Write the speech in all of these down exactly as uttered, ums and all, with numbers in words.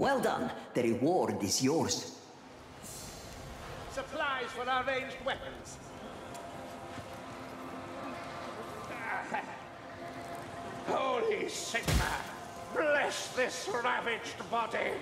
Well done. The reward is yours. Supplies for our ranged weapons. Holy Sigma, bless this ravaged body.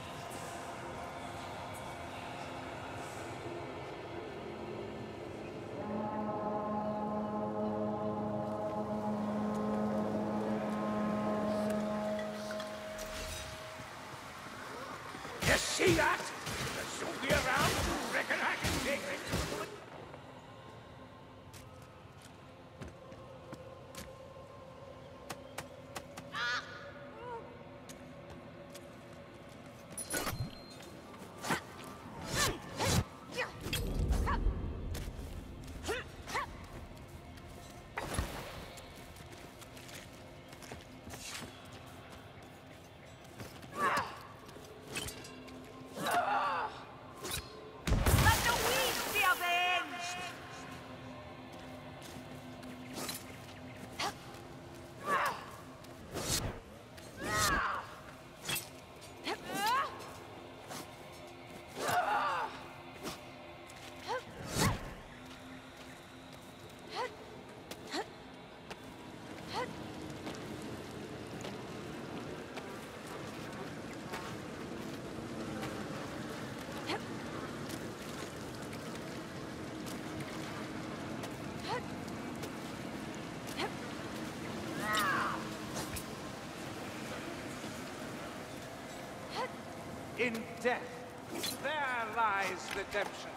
You see that? There's zombie around. Reckon I can take it. In death, there lies redemption.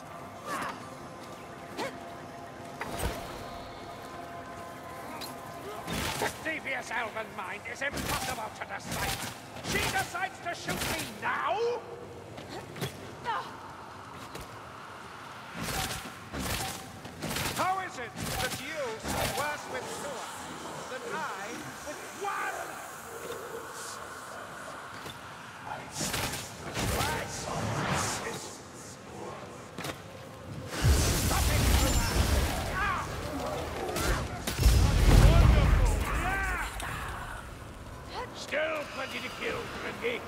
The devious elven mind is impossible to decipher. She decides to shoot me now? How is it that you see worse with two eyes than I with one? Still plenty to kill, Grindy.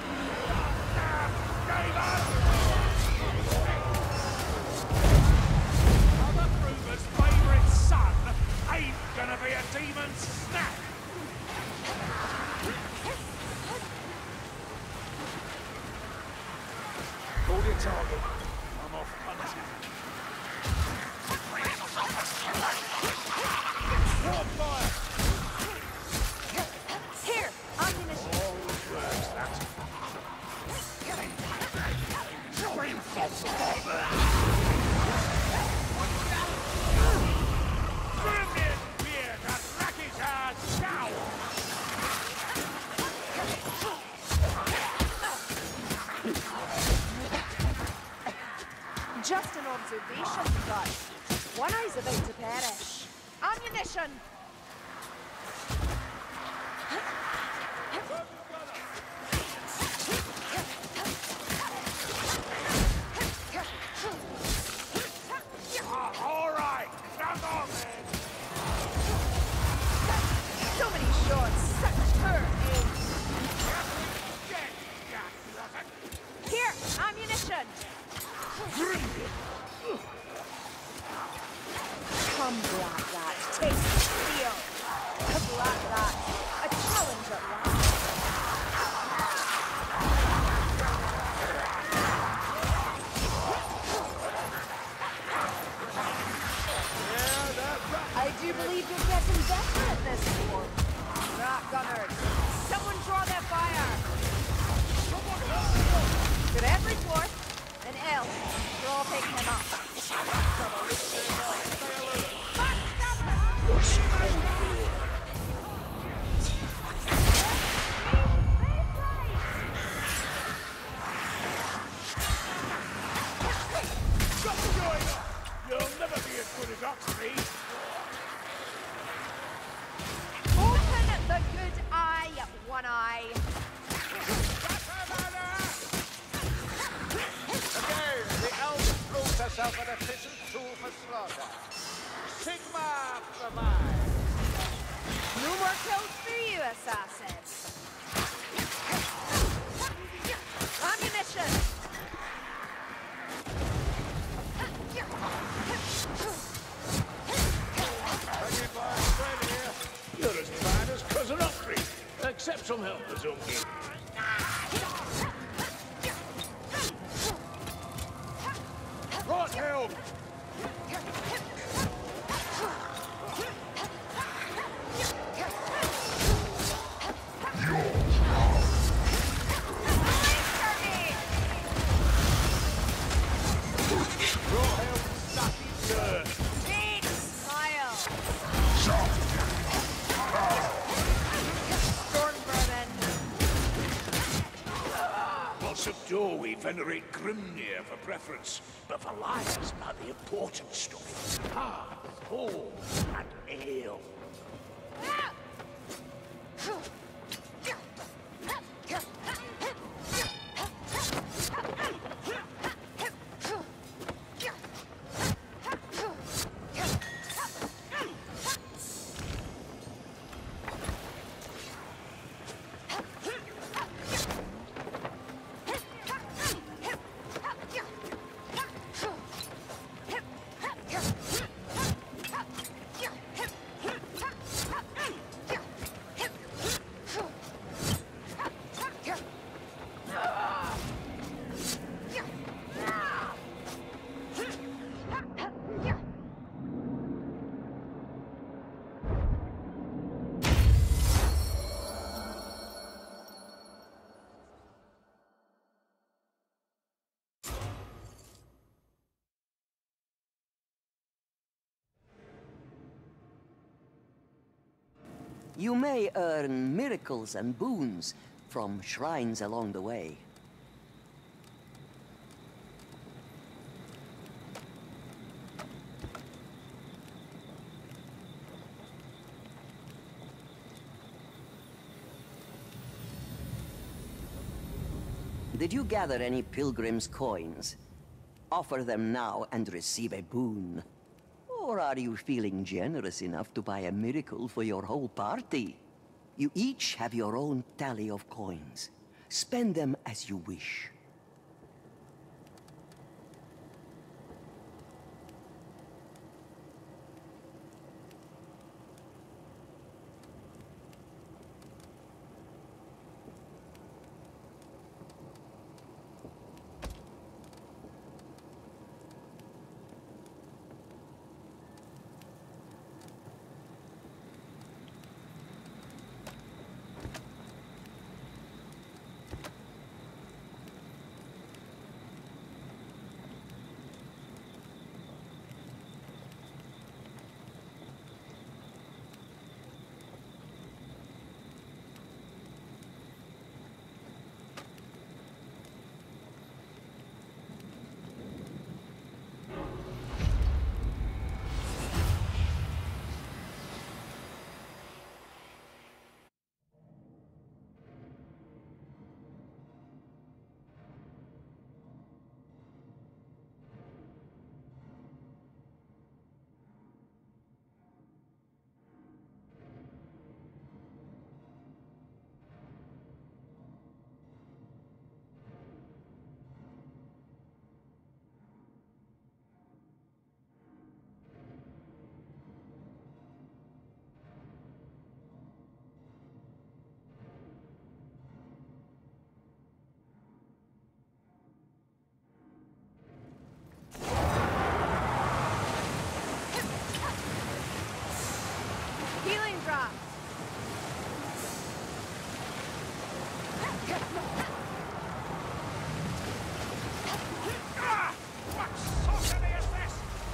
Mother Fruva's favorite son ain't gonna be a demon's snack. Hold your target. I'm off hunting. Warp fire! Here, ammunition. Always works, that. Brilliant beard and Raki's hard scowl! Just an observation, but one eye's about to perish. Ammunition! All right, stand on then. So many shots, such poor aim. Here, ammunition! Come, Black Rat, taste the steel! Black Rat, a challenge at last. I do believe you're getting better at this war. Rat gunners, someone draw their fire! To every fourth, an elf, draw pick him up. What's going on? You'll never be as good as Oxley. Open the good eye, one eye. Again, the elf proves herself an efficient tool for slaughter. Sigma after mine. No more kills for you, assassin. Right help! Door we venerate Grimnir for preference, but for liars are the important stuff. Ah, home and ale. You may earn miracles and boons from shrines along the way. Did you gather any pilgrim's coins? Offer them now and receive a boon. Or are you feeling generous enough to buy a miracle for your whole party? You each have your own tally of coins. Spend them as you wish. Healing drop! Ah! What sorcery is this?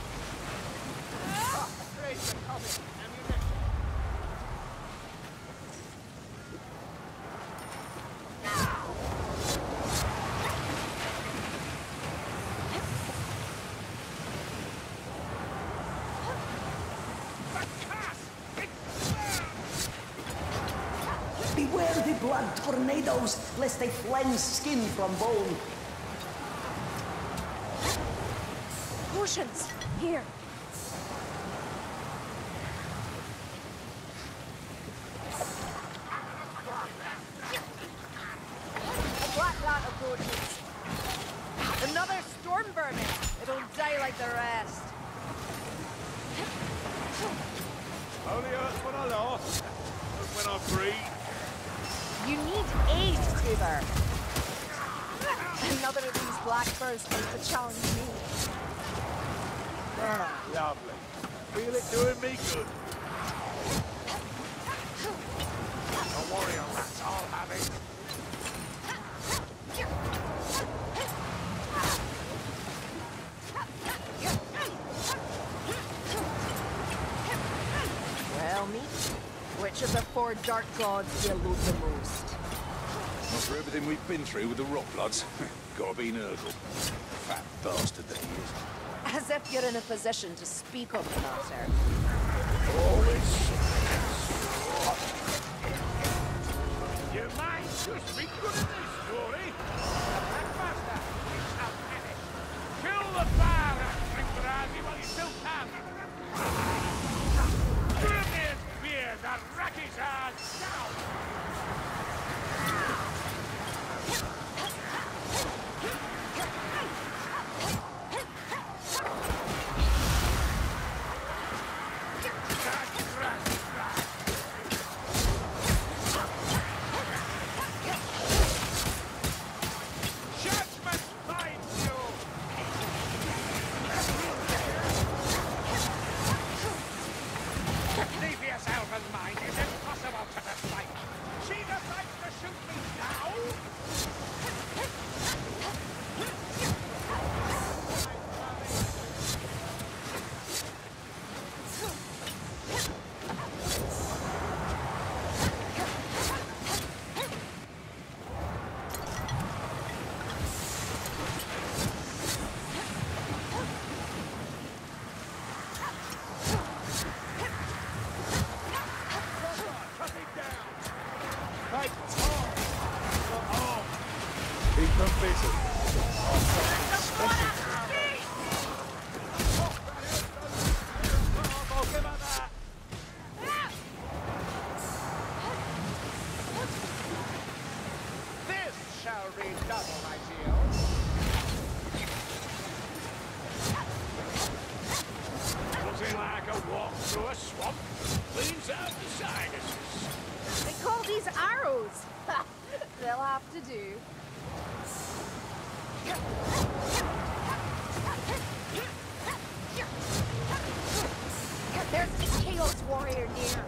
Ah, great, they're coming. Ammunition. Beware the blood tornadoes, lest they cleanse skin from bone. Potions! Here! A black rat approaches. Another storm vermin! It'll die like the rest. Only hurts when I laugh, not when I breathe. You need aid Weaver. Another of these blackbirds came to challenge me. Ah, lovely. Feel it doing me good. A warrior rat, I'll have it. Well, me, which of the four dark gods do you loathe the most? After everything we've been through with the Rockbloods, gotta be Nurgle. Fat bastard that he is. As if you're in a position to speak of the matter. You might just be good at this story. The Packmaster is out panic. Kill the fire and drink brandy while you still can. Brilliant beer that Racky's are down. They call these arrows. They'll have to do. There's a Chaos Warrior near.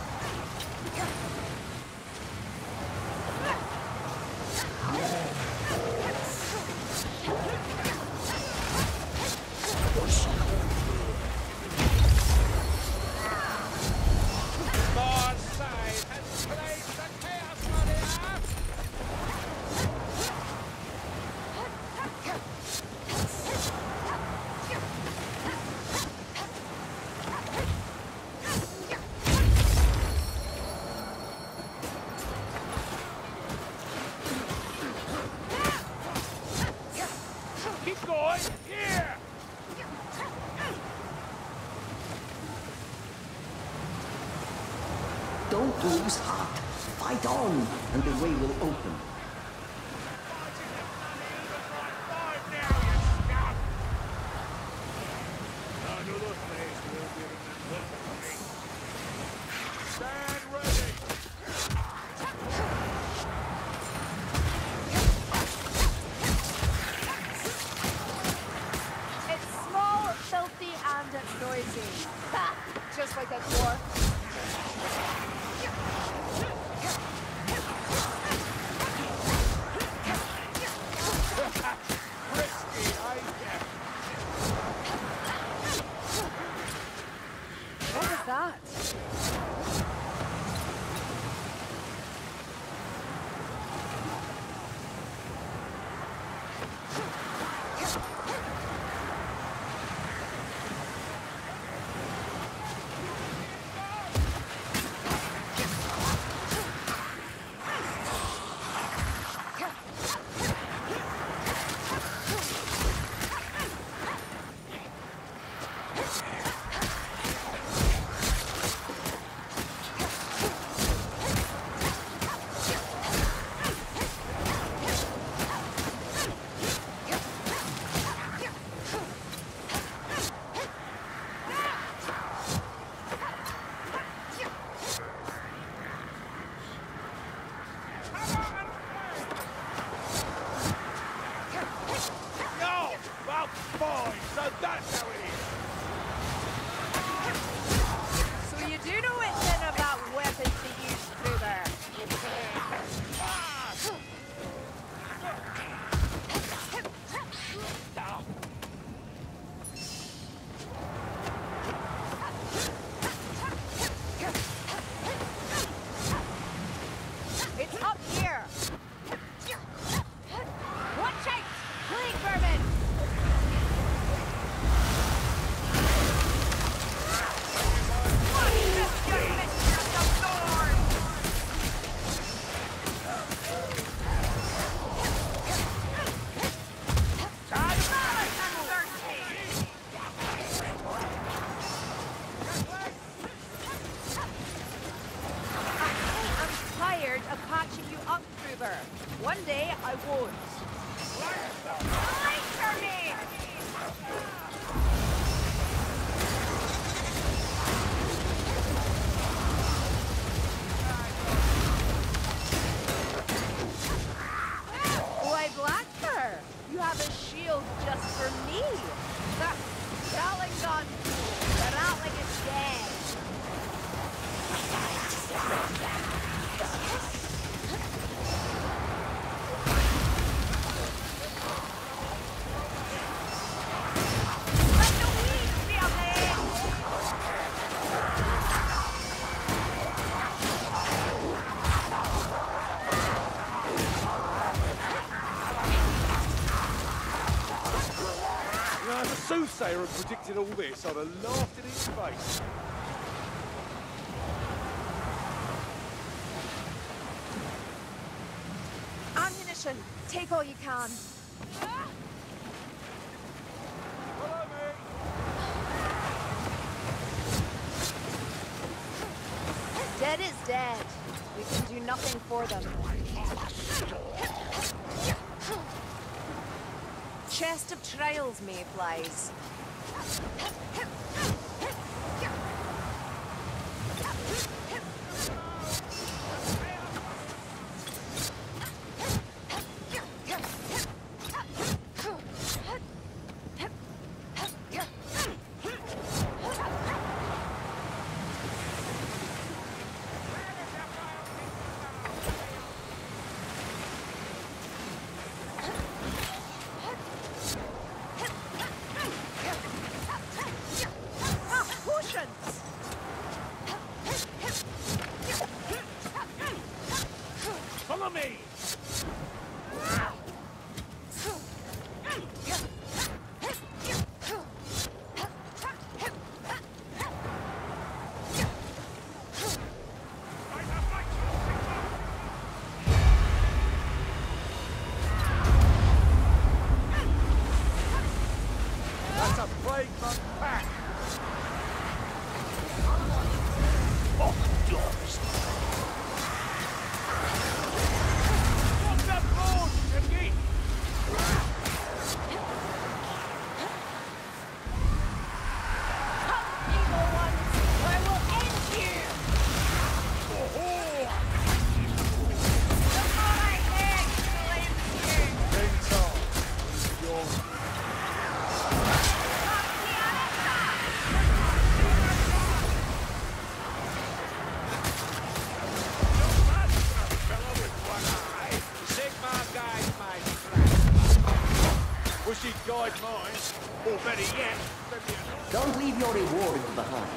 Don't lose heart. Fight on, and the way will open. Stand ready. It's small, filthy, and noisy. Ha! Just like a dwarf. One day I won't. Fight for me! Why, Blackfur? You have a shield just for me. The Growling gun. The Ratling is dead. Let the weeds be a man. You know, if a soothsayer had predicted all this, I'd have laughed in his face. Ammunition. Take all you can. Follow me! Dead is dead. We can do nothing for them. Chest of trials, mayflies. Follow me! That's a plague monk pack! Off yours. What's that board, Chimney? Evil ones, I will end you! Look what I had, claims you! Ten times. You're... Wish he'd guide mine, or better yet, let me alone. Don't leave your rewards behind.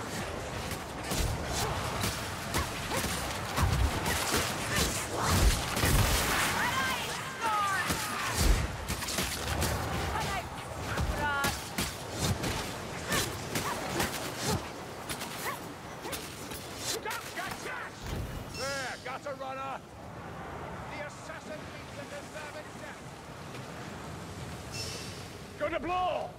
There, gutter runner! The assassin meets the deserving death! Go to blow!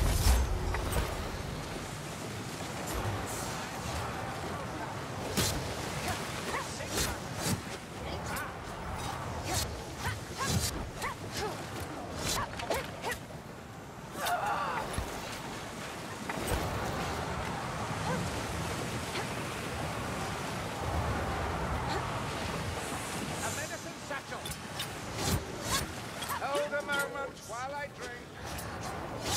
A medicine satchel! Hold a moment while I drink.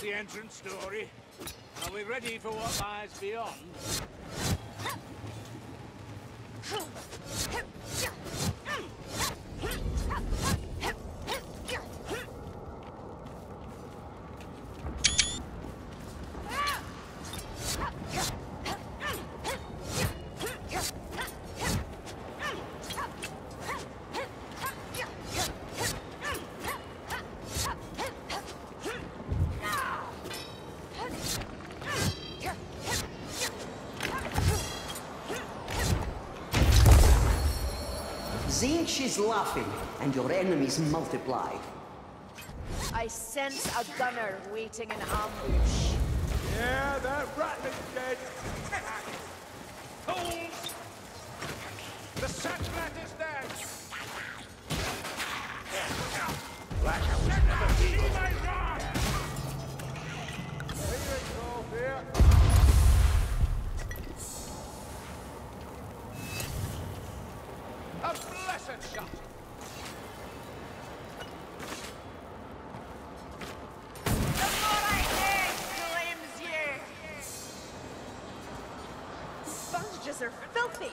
the entrance story. Are we ready for what lies beyond? Tzeentch is laughing, and your enemies multiply. I sense a gunner waiting in ambush. Yeah, that ratling's dead. Fools! The Satrat is dead! Like I was never here. Here it goes, here. A blessed shot! The more I hate claims you! Bandages are filthy!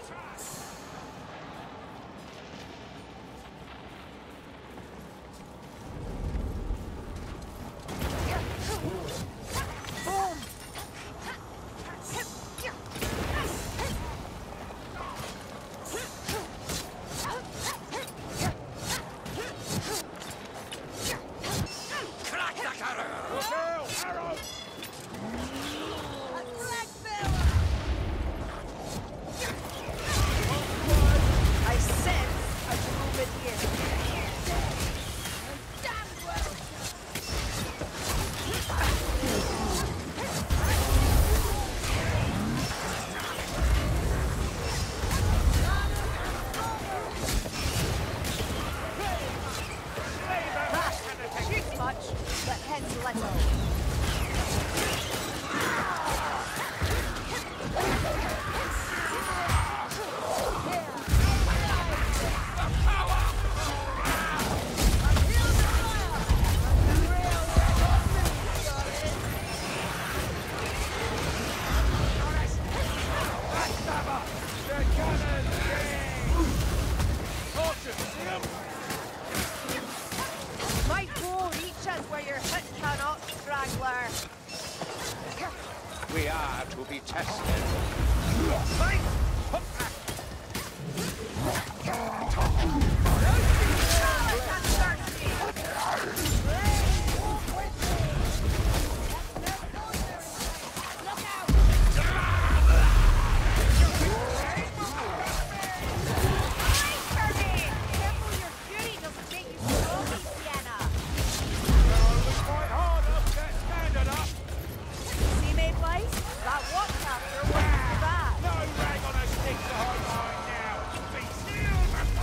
Boom! I sense a druid here. Damn well. Shoots much, but heads little. My bow reaches where your hit cannot, straggler. We are to be tested. Careful your fury doesn't make you slowly, Sienna. Quite hard up, get standing up. See me, place? That watch after went bad. No rag on a stick to hold mine now. Be still,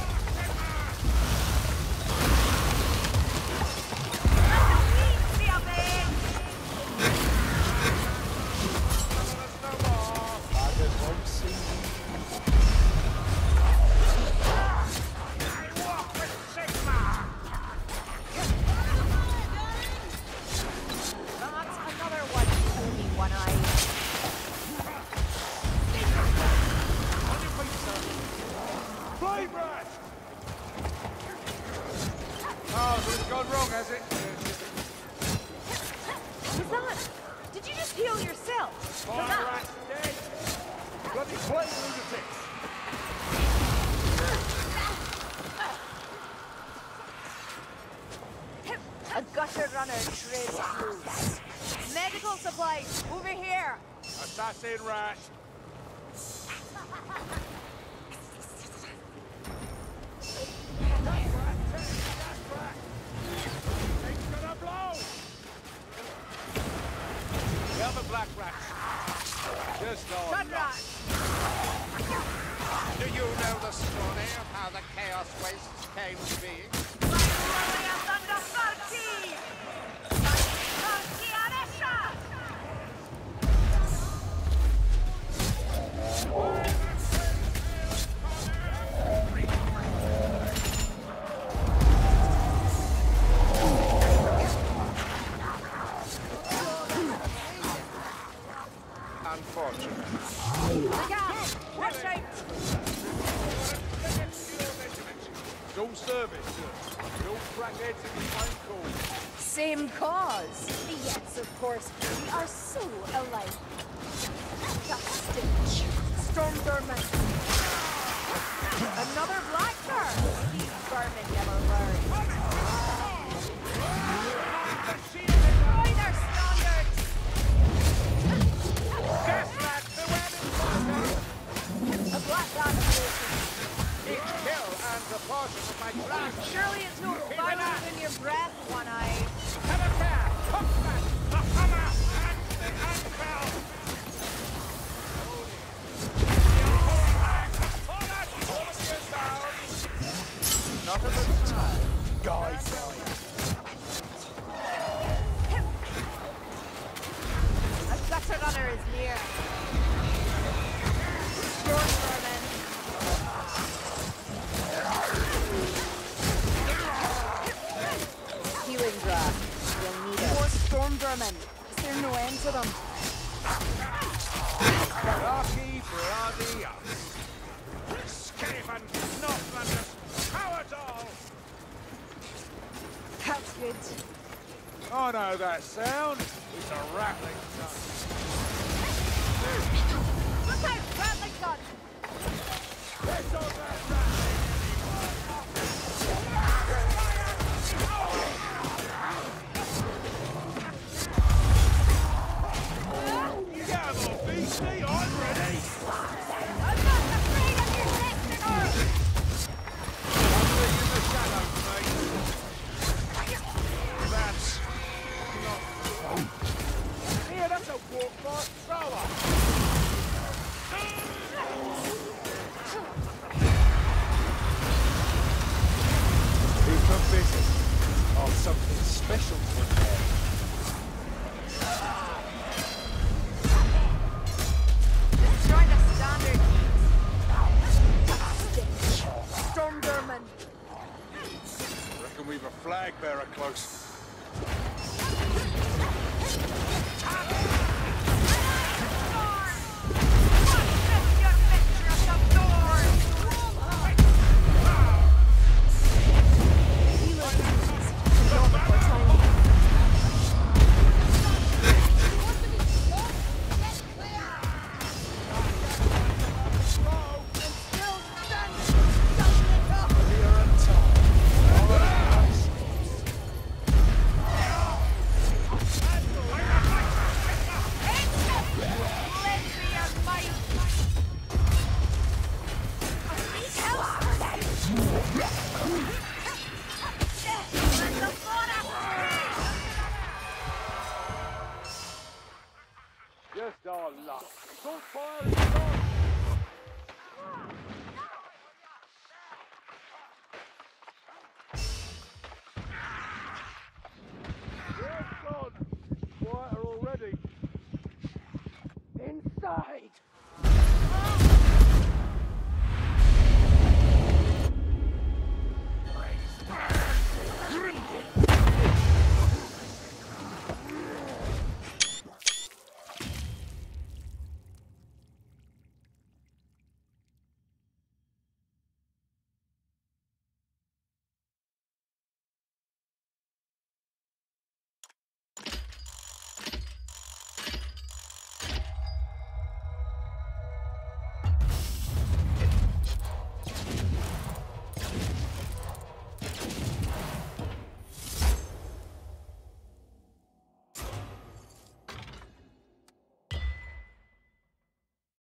That's another one only one eye. Flame rat! Oh, so it's gone wrong, has it? Who's that? Did you just heal yourself? Fire rat's dead. Bloody flame lunatics. A gutter runner trades loose. Medical supplies, over here. Assassin rat. It's gonna blow! The other black rat. Just on. Gun rat. Do you know the story of how the Chaos Wastes came to be? crackheads in the phone call. Same cause. Yes, of course. We are so alike. Stitch. Stormdorman. Another black card. These vermin never learn. Destroy their standards. Gaslat, the wedding. A black dog station. Each kill earns a portion of my blood. Surely it's no fouler than your breath, One Eye. Have a care. Hookman, the hammer, and the anvil. Not a good time. Guys, A gutter runner is near. Storm vermin. Healing draft. You'll need it. More storm vermin. Is there no end to them? Rocky, bloody us. Skaven, Northlanders, cowards all. That's good. I know that sound. It's a rattling sound. Look out, rattling gun! It's on that rattling. Gamble, beastie, I'm ready. I'm not afraid of your next arm! I'm in the shadows, mate. That's not... Here, that's a walk-by thrower. Who's not busy? Oh, something special for there. Destroy the standard. Stitch. Stormdorman. Reckon we've a flag bearer close.